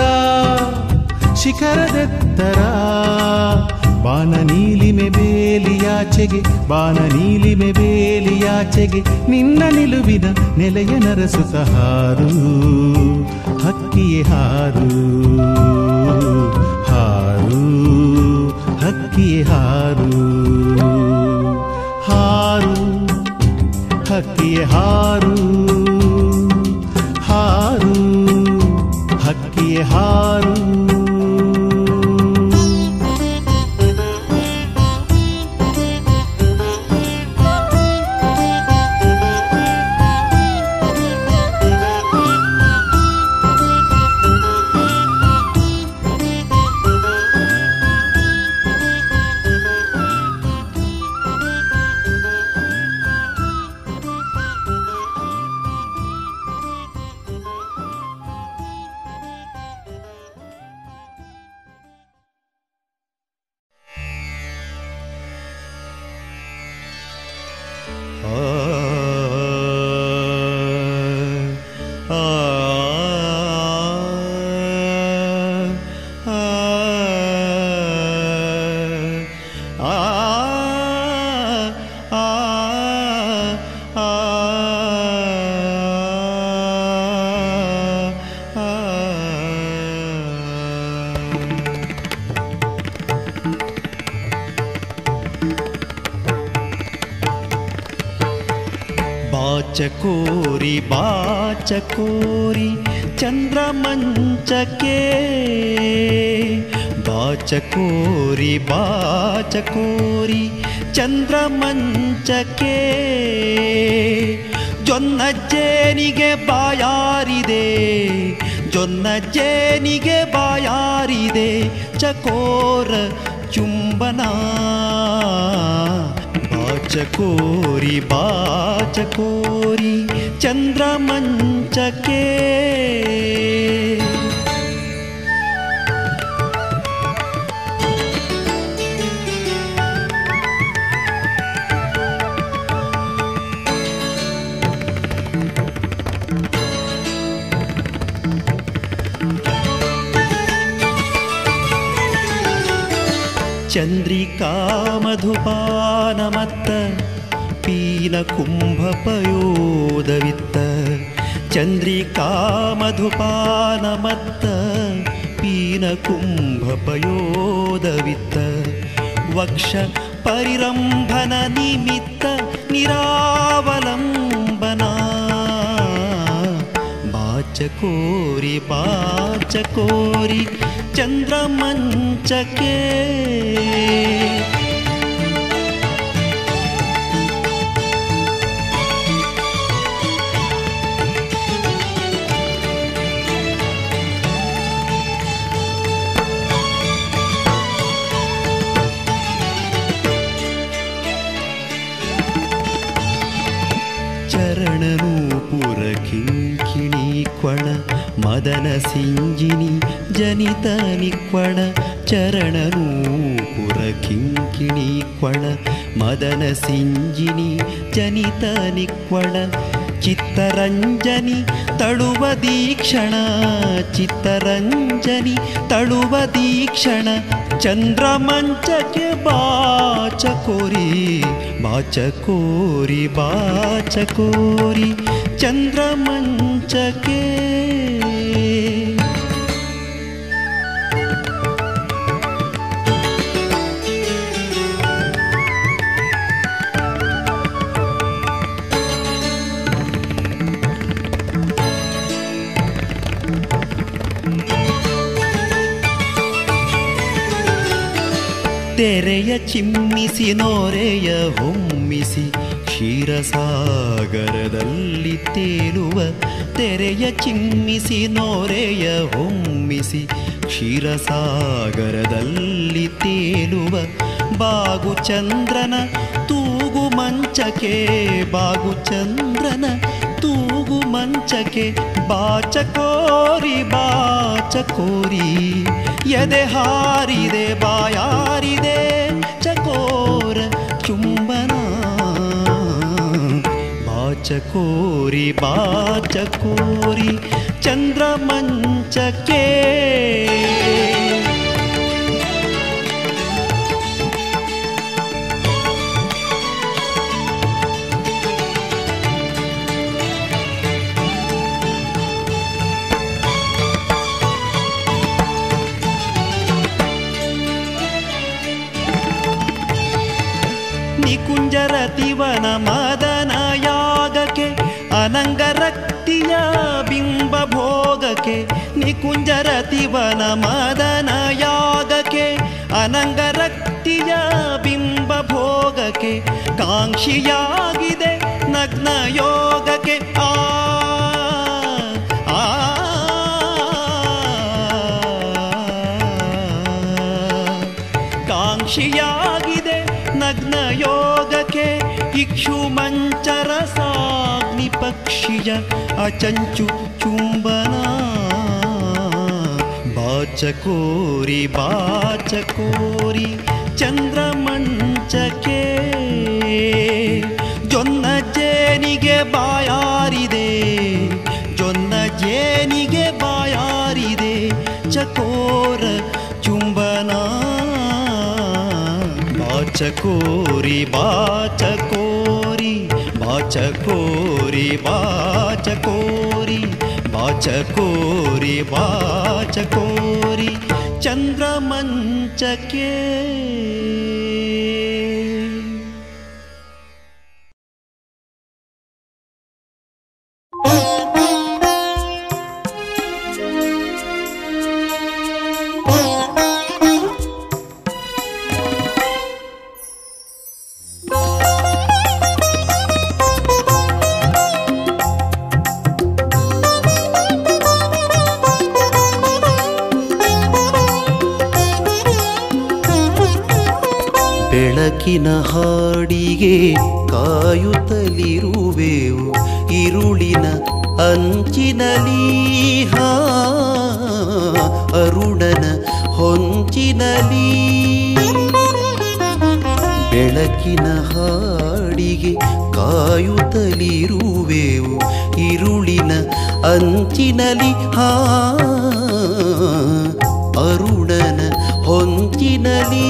ಶಿಖರದೆತ್ತರ ಬಾನ ನೀಲಿಮೆ ಬೇಲಿಯಾಚೆಗೆ ಬಾನ ನೀಲಿಮೆ ಬೇಲಿಯಾಚೆಗೆ ನಿನ್ನ ನಿಲುವಿನ ನೆಲೆಯ ನರಸುತ ಹಾರು ಹಕ್ಕಿಯೇ ಹಾರು ಹಾರು ಹಕ್ಕಿಯೇ ಹಾರು ಹಾರು ಹಕ್ಕಿಯೇ ಹಾರು ಹಾರು ಹಕ್ಕಿಯೇ ಹಾರು. ಬಾಚಕೋರಿ ಬಾಚಕೋರಿ ಚಂದ್ರಮಂಚಕ್ಕೆ ಬಾಚಕೋರಿ ಬಾಚಕೋರಿ ಚಂದ್ರಮಂಚಕ್ಕೆ ಜೊನ್ನಜ್ಜೇನಿಗೆ ಬಾಯಾರಿದೆ ಜೊನ್ನಜ್ಜೇನಿಗೆ ಬಾಯಾರಿದೆ ಚಕೋರ ಚುಂಬನ ಬಾಚಕೋರಿ ಬಾಚಕೋರಿ ಚಂದ್ರಮಂಚಕ್ಕೆ ಚಂದ್ರಿಕಾ ಮಧುಪಾನಮತ್ತ ಪೀನ ಕುಂಭಪಯೋದವಿತ್ತ ಚಂದ್ರಿಕಾ ಮಧುಪಾನಮತ್ತ ಪೀನ ಕುಂಭಪಯೋದವಿತ್ತ ವಕ್ಷ ಪರಿರಂಭನ ನಿಮಿತ್ತ ನಿರಾವಲಂಬನ ಬಾಚಕೋರಿ ಬಾಚಕೋರಿ ಚಂದ್ರಮಂಚಕ್ಕೆ ಚರಣನೂಪುರ ಕಿಂಕಿಣಿ ನಿಕ್ವಳ ಮದನ ಸಿಂಜಿನಿ ಜನಿತ ನಿಕ್ವಳ ಚರಣನೂಪುರ ಕಿಂಕಿಣಿ ಕ್ವಳ ಮದನ ಸಿಂಜಿನಿ ಜನಿತ ನಿಕ್ವಳ ಚಿತ್ತರಂಜನಿ ತಳುವ ದೀಕ್ಷಣ ಚಿತ್ತರಂಜನಿ ತಳುವ ದೀಕ್ಷಣ ಚಂದ್ರಮಂಚಕ್ಕೆ ಬಾಚಕೋರಿ ಬಾಚಕೋರಿ ಬಾಚಕೋರಿ ಚಂದ್ರಮಂಚಕ್ಕೆ ತೆರೆಯ ಚಿಮ್ಮಿಸಿ ನೋರೆಯ ಹೊಮ್ಮಿಸಿ ಕ್ಷೀರಸಾಗರದಲ್ಲಿ ತೇಲುವ ತೆರೆಯ ಚಿಮ್ಮಿಸಿ ನೋರೆಯ ಹೊಮ್ಮಿಸಿ ಕ್ಷೀರಸಾಗರದಲ್ಲಿ ತೇಲುವ ಬಾಗು ಚಂದ್ರನ ತೂಗು ಮಂಚಕ್ಕೆ ಬಾಗು ಚಂದ್ರನ ತೂಗು ಮಂಚಕ್ಕೆ ಬಾಚಕೋರಿ ಬಾಚಕೋರಿ ಎದೆ ಹಾರಿದೆ ಬಾಯಾರಿದೆ ಚಕೋರ ಚುಂಬನ ಬಾಚಕೋರಿ ಬಾಚಕೋರಿ ಚಂದ್ರಮಂಚಕ್ಕೆ ನಿಕುಂಜರತಿವನ ಮದನ ಯಾಗಕ್ಕೆ ಅನಂಗರಕ್ತಿಯ ಬಿಂಬ ಭೋಗಕ್ಕೆ ನಿಕುಂಜರತಿವನ ಮದನ ಯಾಗಕ್ಕೆ ಅನಂಗರಕ್ತಿಯ ಬಿಂಬ ಭೋಗಕ್ಕೆ ಕಾಂಕ್ಷಿಯಾಗಿದೆ ನಗ್ನ ಯೋಗಕ್ಕೆ ಆ ಆ ಕಾಂಕ್ಷಿಯಾಗಿದೆ ನಗ್ನ ಯೋಗಕ್ಕೆ ಇಕ್ಷು ಮಂಚರ ಸಾಗ್ನಿ ಪಕ್ಷಿಯ ಅಚಂಚು ಚುಂಬನ ಬಾಚಕೋರಿ ಬಾಚಕೋರಿ ಚಂದ್ರಮಂಚಕ್ಕೆ ಜೊನ್ನ ಜೇನಿಗೆ ಬಾಯಾರಿದೆ ಜೊನ್ನ ಜೇನಿಗೆ ಬಾಯಾರಿದೆ ಚಕೋರ ಚುಂಬನ ಬಾಚಕೋರಿ ಬಾಚಕೋರಿ ಬಾಚಕೋರಿ ಬಾಚಕೋರಿ ಬಾಚಕೋರಿ ಬಾಚಕೋರಿ ಚಂದ್ರಮಂಚಕ್ಕೆ ಬೆಳಕಿನ ಹಾಡಿಗೆ ಕಾಯುತ್ತಲಿರುವೆವು ಇರುಳಿನ ಅಂಚಿನಲಿ ಹಾ ಅರುಣನ ಹೊಂಚಿನಲಿ ಬೆಳಕಿನ ಹಾಡಿಗೆ ಕಾಯುತ್ತಲಿರುವೆವು ಇರುಳಿನ ಅಂಚಿನಲಿ ಹಾ ಅರುಣನ ಹೊಂಚಿನಲಿ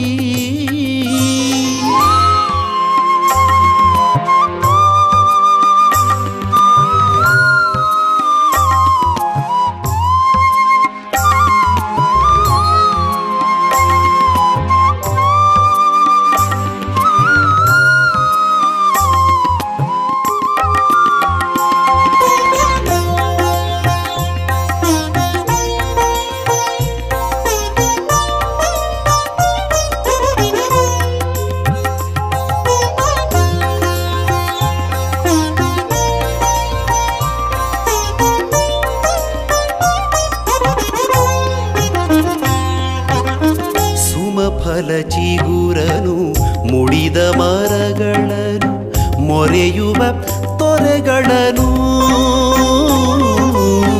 ಚಿಗುರನು ಮುಡಿದ ಮರಗಳನ್ನು ಮೊರೆಯುವ ತೊರೆಗಳನ್ನು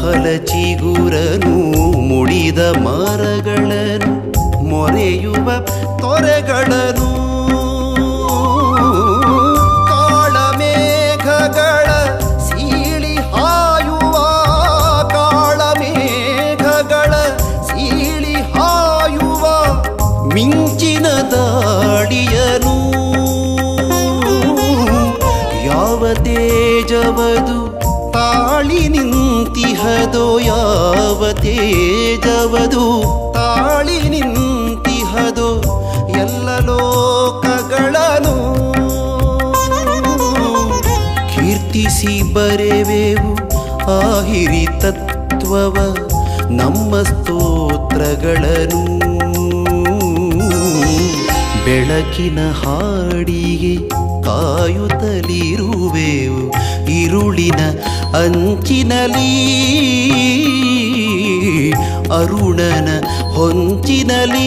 ಸಾಲ ಚಿಗುರನು ಮುಡಿದ ಮರಗಳನ್ನು ಮೊರೆಯುವ ತೊರೆಗಳನ್ನು ಕಾಳಮೇಘಗಳ ಸೀಳಿ ಹಾಯುವ ಕಾಳಮೇಘಗಳ ಸೀಳಿ ಹಾಯುವ ಮಿಂಚಿನ ದಾಳಿಯನು ಯಾವ ತೇಜವದು ತಾಳಿ ನಿಂತಿಹದೋ ಯಾವ ತೇಜವದು ತಾಳಿ ನಿಂತಿಹದೋ ಎಲ್ಲ ಲೋಕಗಳನ್ನು ಕೀರ್ತಿಸಿ ಬರೆವೆವು ಆಹಿರಿ ತತ್ವವ ನಮ್ಮ ಸ್ತೋತ್ರಗಳನ್ನು ಬೆಳಕಿನ ಹಾಡಿಗೆ ಕಾಯುತ್ತಲಿರುವೆವು ഇരുളിನ ಅಂಚಿನಲಿ ಅರುಣನ ಹೊಂಚಿನಲಿ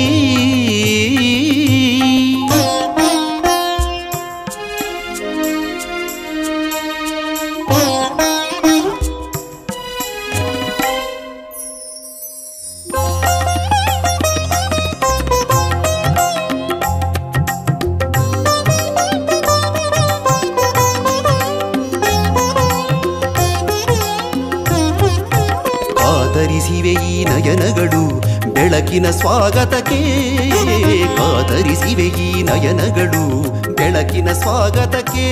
ಕಾದರಿಸಿವೆ ಈ ನಯನಗಳು ಬೆಳಕಿನ ಸ್ವಾಗತಕ್ಕೆ ಕಾದರಿಸಿವೆ ಈ ನಯನಗಳು ಬೆಳಕಿನ ಸ್ವಾಗತಕ್ಕೆ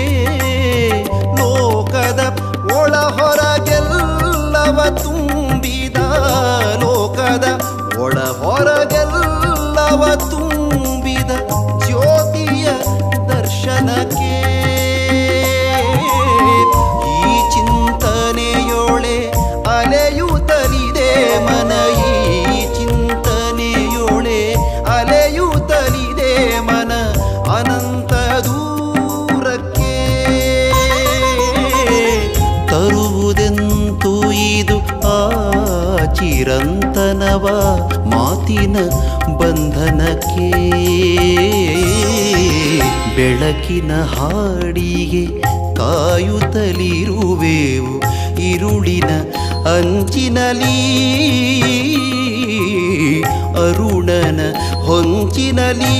ಲೋಕದ ಒಳ ಹೊರಗೆಲ್ಲವ ತುಂಬಿದ ಲೋಕದ ಒಳ ಹೊರಗೆಲ್ಲವ ತುಂಬಿದ ಜ್ಯೋತಿಯ ದರ್ಶನಕ್ಕೆ ಈ ಚಿಂತನೆಯೊಳೆ ಅಲೆಯುತ್ತಲಿದೆ ಮನ ಈ ಚಿಂತನೆಯೊಳೆ ಅಲೆಯುತ್ತಲಿದೆ ಮನ ಅನಂತ ದೂರಕ್ಕೆ ತರುವುದೆಂತೂ ಇದು ಆ ಚಿರಂತನವ ಮಾತಿನ ಬಂಧನಕ್ಕೆ ಬೆಳಕಿನ ಹಾಡಿಗೆ ಕಾಯುತ್ತಲಿರುವೆವು ഇരുളിನ ಅಂಚಿನಲಿ ಅರುಣನ ಹೊಂಚಿನಲಿ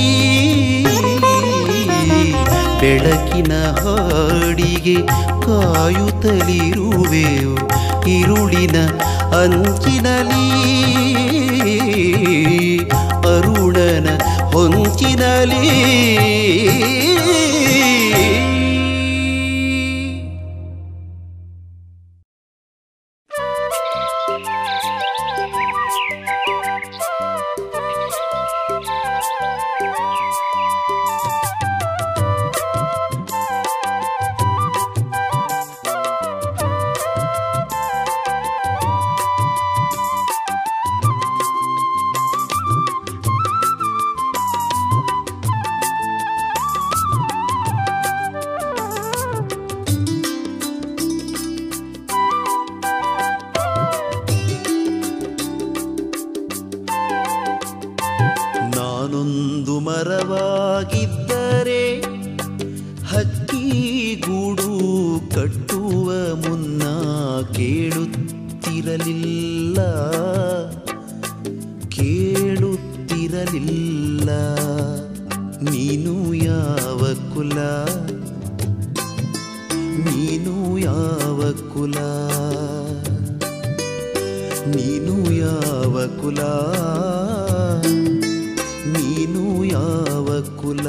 ಬೆಳಕಿನ ಹಾಡಿಗೆ ಕಾಯುತ್ತಲಿರುವೆವು ഇരുളിನ ಅಂಚಿನಲಿ ಅರುಣನ ಹೊಂಚಿನಲಿ ನಾನೊಂದು ಮರವಾಗಿದ್ದರೆ ಹಕ್ಕಿಗೂಡು ಕಟ್ಟುವ ಮುನ್ನ ಕೇಳುತ್ತಿರಲಿಲ್ಲ ಕೇಳುತ್ತಿರಲಿಲ್ಲ ನೀನು ಯಾವ ಕುಲ ನೀನು ಯಾವ ಕುಲ ನೀನು ಯಾವ ಕುಲ ನೀನು ಯಾವ ಕುಲ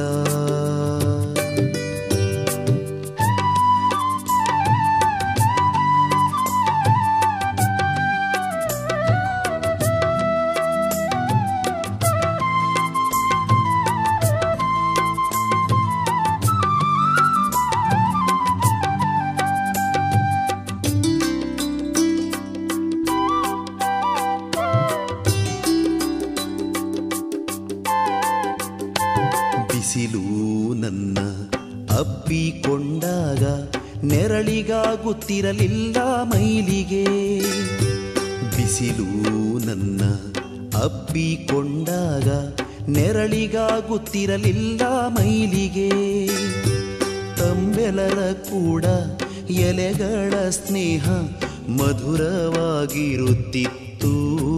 ಬಿಸಿಲು ನನ್ನ ಅಪ್ಪಿಕೊಂಡಾಗ ನೆರಳಿಗಾಗುತ್ತಿರಲಿಲ್ಲ ಮೈಲಿಗೆ ಬಿಸಿಲು ನನ್ನ ಅಪ್ಪಿಕೊಂಡಾಗ ನೆರಳಿಗಾಗುತ್ತಿರಲಿಲ್ಲ ಮೈಲಿಗೆ ತಂಬೆಲರ ಕೂಡ ಎಲೆಗಳ ಸ್ನೇಹ ಮಧುರವಾಗಿರುತ್ತಿತ್ತು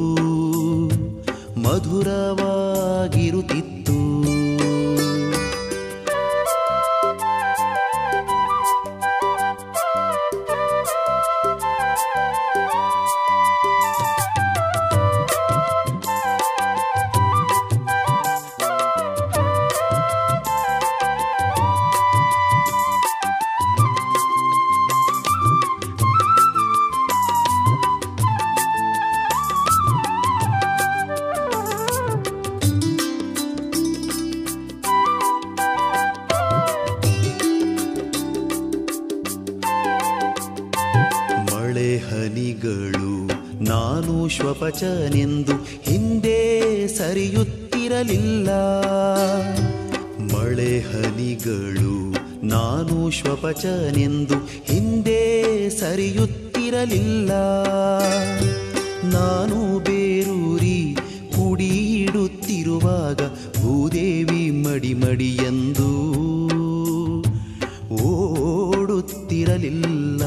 ಮಧುರವಾಗಿರುತ್ತಿತ್ತು. ಹನಿಗಳು ನಾನು ಶ್ವಪಚನೆಂದು ಹಿಂದೆ ಸರಿಯುತ್ತಿರಲಿಲ್ಲ. ಮಳೆ ಹನಿಗಳು ನಾನು ಶ್ವಪಚನೆಂದು ಹಿಂದೆ ಸರಿಯುತ್ತಿರಲಿಲ್ಲ. ನಾನು ಬೇರೂರಿ ಕುಡಿಯಿಡುತ್ತಿರುವಾಗ ಭೂದೇವಿ ಮಡಿ ಮಡಿಯೆಂದು ಓಡುತ್ತಿರಲಿಲ್ಲ.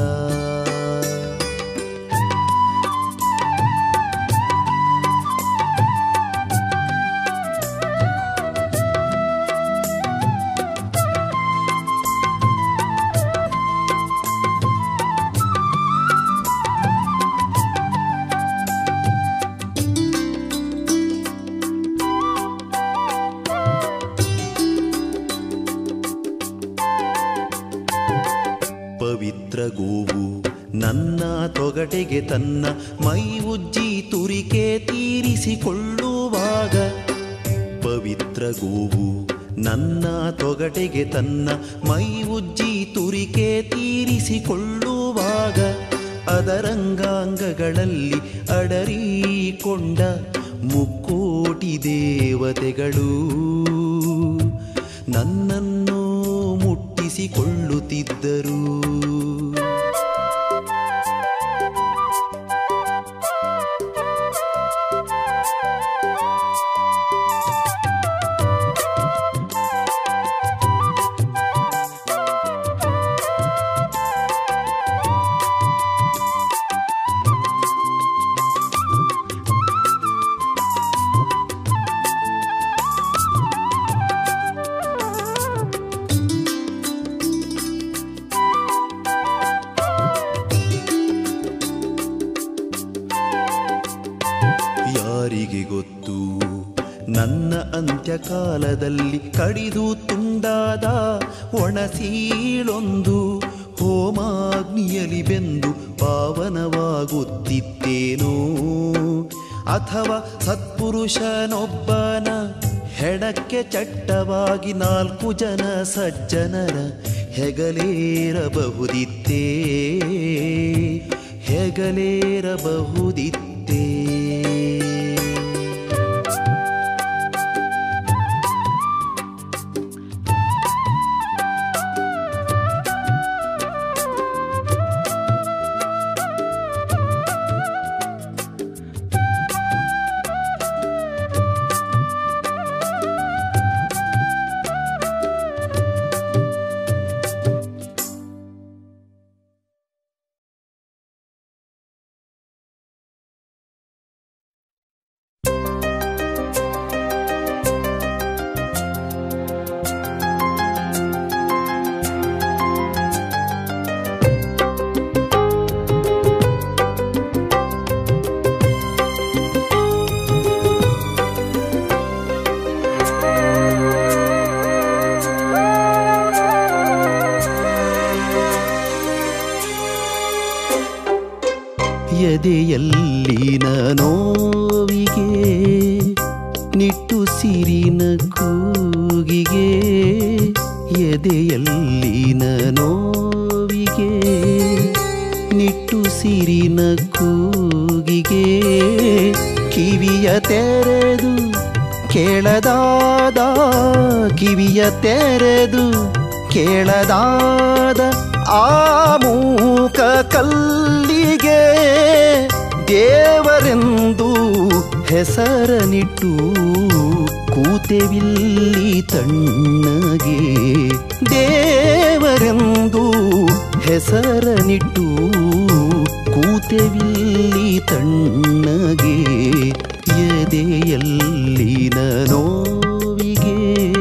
ಪವಿತ್ರ ಗೋವು ನನ್ನ ತೊಗಟೆಗೆ ತನ್ನ ಮೈ ಉಜ್ಜಿ ತುರಿಕೆ ತೀರಿಸಿಕೊಳ್ಳುವಾಗ, ಪವಿತ್ರ ಗೋವು ನನ್ನ ತೊಗಟೆಗೆ ತನ್ನ ಮೈ ಉಜ್ಜಿ ತುರಿಕೆ ತೀರಿಸಿಕೊಳ್ಳುವಾಗ, ಅದರಂಗಾಂಗಗಳಲ್ಲಿ ಅಡರಿಕೊಂಡ ಮುಕ್ಕೋಟಿ ದೇವತೆಗಳು ನನ್ನನ್ನು ಮುಟ್ಟಿಸಿಕೊಳ್ಳುತ್ತಿದ್ದರು. ಯಾರಿಗೆ ಗೊತ್ತು ನನ್ನ ಅಂತ್ಯಕಾಲದಲ್ಲಿ ಕಡಿದು ತುಂಡಾದ ಒಣಸೀಳೊಂದು ಹೋಮಾಗ್ನಿಯಲಿ ಬೆಂದು ಪಾವನವಾಗುತ್ತಿತ್ತೇನೋ, ಅಥವಾ ಸತ್ಪುರುಷನೊಬ್ಬನ ಹೆಣಕ್ಕೆ ಚಟ್ಟವಾಗಿ ನಾಲ್ಕು ಜನ ಸಜ್ಜನರ ಹೆಗಲೇರಬಹುದಿತ್ತೇ ಹೆಗಲೇರಬಹುದಿತ್ತೇ. ಎದೆಯಲ್ಲಿನ ನೋವಿಗೆ ನಿಟ್ಟುಸಿರಿನ ಕೂಗಿಗೆ, ಎದೆಯಲ್ಲಿನ ನೋವಿಗೆ ನಿಟ್ಟುಸಿರಿನ ಕೂಗಿಗೆ, ಕಿವಿಯ ತೆರೆದು ಕೇಳದಾದ ಕಿವಿಯ ತೆರೆದು ಕೇಳದಾದ ಆ ಮೂಕ ಕಲ್ಲಿಗೆ ದೇವರೆಂದು ಹೆಸರನಿಟ್ಟು ಕೂತೆವಿಲ್ಲಿ ತಣ್ಣಗೆ, ದೇವರೆಂದು ಹೆಸರನಿಟ್ಟು ಕೂತೆ ಕೂತೆವಿಲ್ಲಿ ತಣ್ಣಗೆ ಎದೆಯಲ್ಲಿನ ನೋವಿಗೆ.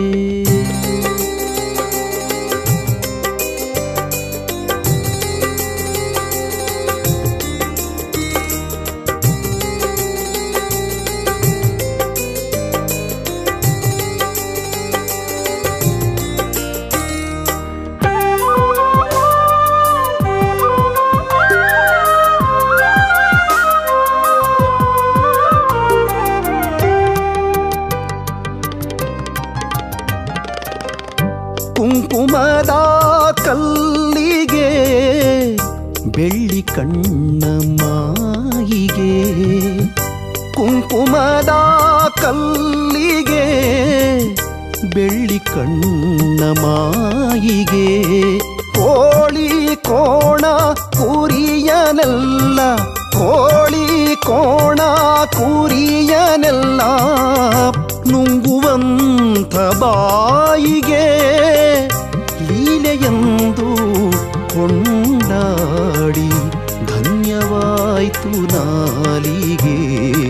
ಕುಂಕುಮದ ಕಲ್ಲಿಗೆ ಬೆಳ್ಳಿ ಕಣ್ಣ ಮಾಯಿಗೆ, ಕುಂಕುಮದ ಕಲ್ಲಿಗೆ ಬೆಳ್ಳಿ ಕಣ್ಣ ಮಾಯಿಗೆ. ಕೋಳಿ ಕೋಣ ಕುರಿಯನೆಲ್ಲ, ಕೋಳಿ ಕೋಣ ಕುರಿಯನೆಲ್ಲ ನುಂಗುವಂಥ ಬಾಯಿಗೆ ಲೀಲೆಯೆಂದು ಕೊಂಡಾಡಿ ಧನ್ಯವಾಯ್ತು ನಾಲಿಗೆ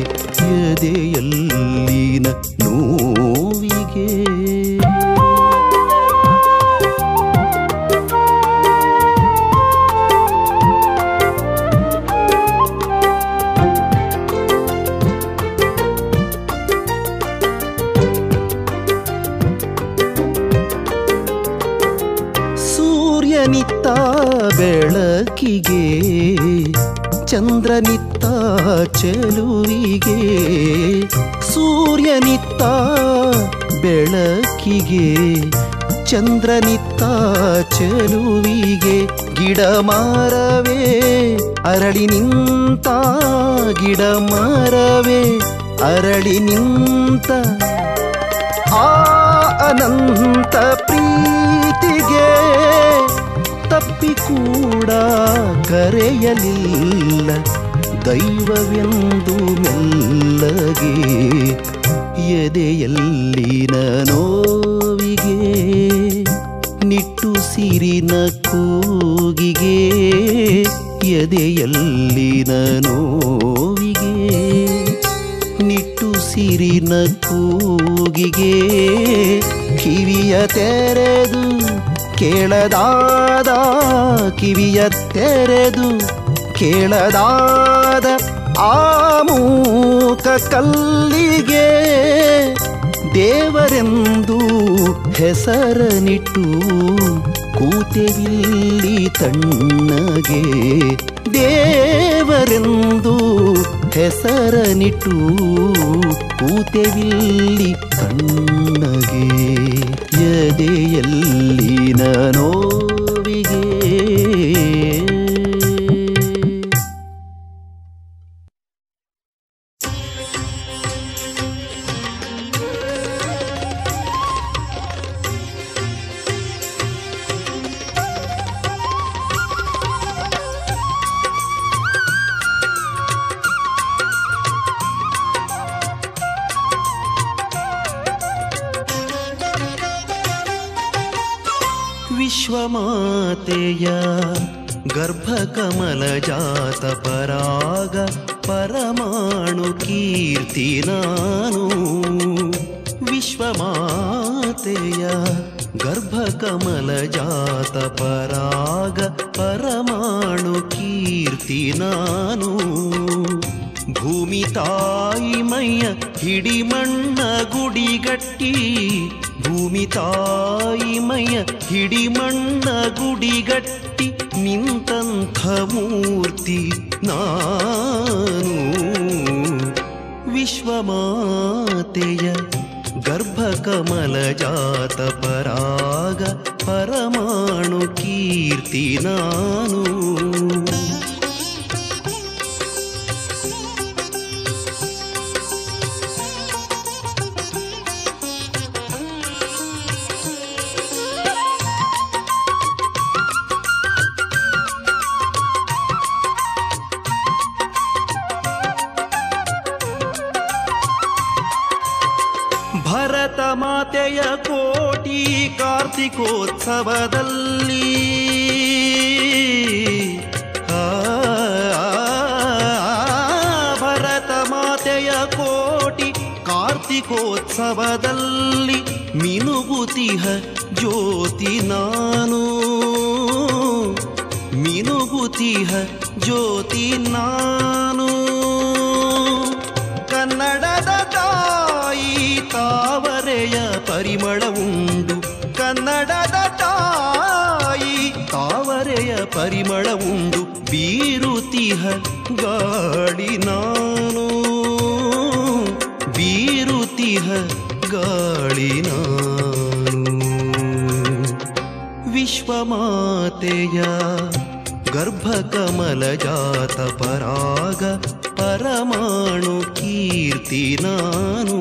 ಎದೆಯಲ್ಲಿನ ನೋವಿಗೆ. ಸೂರ್ಯನಿತ್ತ ಬೆಳಕಿಗೆ, ಚಂದ್ರನಿತ್ತ ಚೆಲುವಿಗೆ. ಸೂರ್ಯನಿತ್ತ ಬೆಳಕಿಗೆ, ಚಂದ್ರನಿತ್ತ ಚೆಲುವಿಗೆ. ಗಿಡ ಮರವೇ ಅರಳಿ ನಿಂತ, ಗಿಡ ಮರವೇ ಅರಳಿ ನಿಂತ ಆ ಅನಂತ ಪ್ರೀತಿಗೆ ತಪ್ಪಿ ಕೂಡ ಕರೆಯಲಿಲ್ಲ ದೈವವೆಂದು ಮೆಲ್ಲಗೆ ಎದೆಯಲ್ಲಿನ ನೋವಿಗೆ. ನಿಟ್ಟುಸಿರಿನ ಕೂಗಿಗೆ ಎದೆಯಲ್ಲಿನ ನೋವಿಗೆ. ನಿಟ್ಟುಸಿರಿನ ಕೂಗಿಗೆ ಕಿವಿಯ ತೆರೆದು ಕೇಳದಾದ, ಕಿವಿಯ ತೆರೆದು ಕೇಳದಾದ ಆ ಮೂಕ ಕಲ್ಲಿಗೆ ದೇವರೆಂದು ಹೆಸರನಿಟ್ಟು ಕೂತೆವಿಲ್ಲಿ ತಣ್ಣಗೆ. ದೇವರೆಂದು ಹೆಸರನಿಟ್ಟು ಕೂತೆವಿಲ್ಲಿ ತಣ್ಣಗೆ ಎದೆಯಲ್ಲಿನ ನೋವಿಗೆ. ವಿಶ್ವಮಾತೆಯ ಗರ್ಭಕಮಲ ಜಾತ ಪರಾಗ ಪರಮಾಣು ಕೀರ್ತಿ ನಾನು. ವಿಶ್ವಮಾತೆಯ ಗರ್ಭಕಮಲ ಜಾತ ಪರಾಗ ಪರಮಾಣು ಕೀರ್ತಿ ನಾನು. ಭೂಮಿ ತಾಯಿ ಮೈಯ ಹಿಡಿಮಣ್ಣ ಗುಡಿಗಟ್ಟಿ, ಭೂಮಿ ತಾಯಿ ಮೈಯ ಹಿಡಿಮಣ್ಣ ಗುಡಿಗಟ್ಟಿ ನಿಂತಂಥ ಮೂರ್ತಿ ನಾನು. ವಿಶ್ವಮಾತೆಯ ಗರ್ಭಕಮಲ ಜಾತ ಪರಾಗ ಪರಮಾಣು ಕೀರ್ತಿ ನಾನು. ಭರತ ಮಾತೆಯ ಕೋಟಿ ಕಾರ್ತಿಕೋತ್ಸವದಲ್ಲಿ ಆ ಕಾರ್ತಿಕೋತ್ಸವದಲ್ಲಿ ಮಿನುಗುತಿಹ ಜ್ಯೋತಿ ನಾನು, ಮಿನುಗುತಿಹ ಜ್ಯೋತಿ ನಾನು. ಕನ್ನಡದ ತಾಯಿ ತಾವರೆಯ ಪರಿಮಳ ಉಂಡು, ಕನ್ನಡದ ತಾಯಿ ತಾವರೆಯ ಪರಿಮಳ ಉಂಡು. ಬೀರುತಿಹ ಗಾಳಿ ನಾನು, ಬೀರುತಿಹ ಗಾಳಿ ನಾನು. ವಿಶ್ವಮಾತೆಯ ಗರ್ಭಕಮಲ ಜಾತ ಪರಾಗ ಪರಮಾಣು ಕೀರ್ತಿ ನಾನು.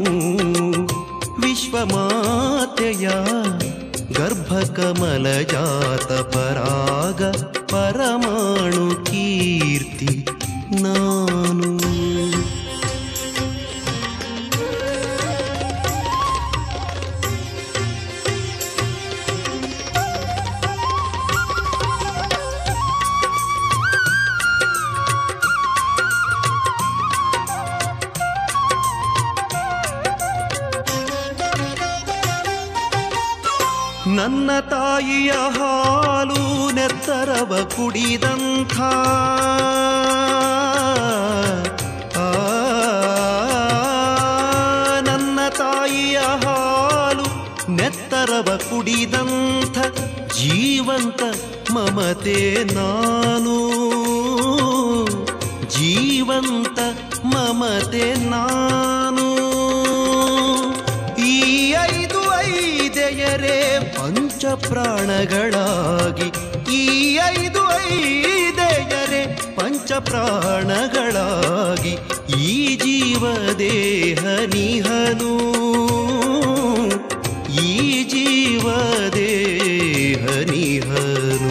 ವಿಶ್ವಮಾತೆಯ ಗರ್ಭಕಮಲ ಜಾತ ಪರಾಗ ಪರಮಾಣು ಕೀರ್ತಿ ನಾನು. ನನ್ನ ತಾಯಿಯ ಹಾಲು ನೆತ್ತರವ ಕುಡಿದಂಥ, ನನ್ನ ತಾಯಿಯ ಹಾಲು ನೆತ್ತರವ ಕುಡಿದಂಥ ಜೀವಂತ ಮಮತೆ ನಾನು, ಜೀವಂತ ಮಮತೆ ನಾನು. ಈ ಐದು ಐದೆಯರೇ ಪಂಚ ಪ್ರಾಣಗಳಾಗಿ, ಈ ಐದು ಐದೆಯರೇ ಪಂಚ ಪ್ರಾಣಗಳಾಗಿ ಈ ಜೀವ ದೇಹ ನಿಹನು, ಈ ಜೀವ ದೇಹ ನಿಹನು.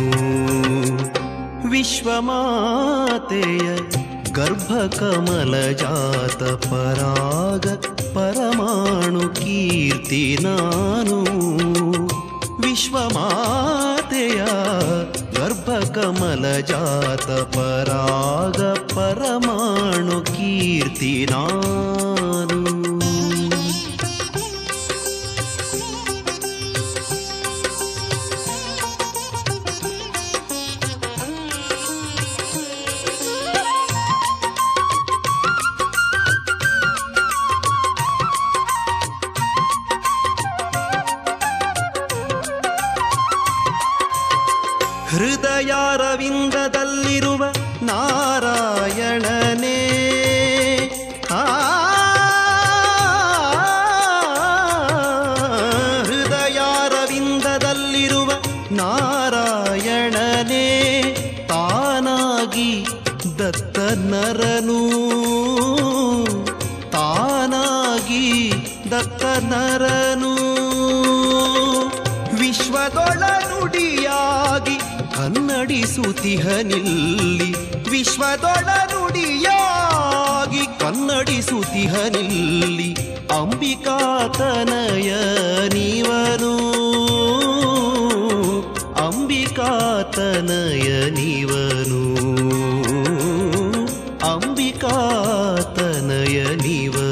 ವಿಶ್ವಮಾತೆಯ ಗರ್ಭಕಮಲ ಜಾತ ಪರಾಗ ಪರಮಾಣು ಕೀರ್ತಿ ನಾನು. ವಿಶ್ವಮಾತೆಯ ಗರ್ಭಕಮಲ ಜಾತ ಪರಾಗ ಪರಮಾಣು ಕೀರ್ತಿ ನಾನು. ಹೃದಯಾರವಿಂದದಲ್ಲಿರುವ ನಾರಾಯಣನೇ, ಆ ಹೃದಯಾರವಿಂದದಲ್ಲಿರುವ ನಾರಾಯಣನೇ ತಾನಾಗಿ ದತ್ತ ನರನು, ತಾನಾಗಿ ದತ್ತ ನರನು. ವಿಶ್ವದೊಳ ನುಡಿಯಾಗಿ ಕನ್ನಡಿಸುತ್ತಿಹನಿಲ್ಲಿ, ವಿಶ್ವದೊಳ ನುಡಿಯಾಗಿ ಕನ್ನಡಿಸುತ್ತಿಹನಿಲ್ಲಿ. ಅಂಬಿಕಾತನಯ ನೀವನು, ಅಂಬಿಕಾತನಯ ನೀವನು, ಅಂಬಿಕಾತನಯ ನೀವನು.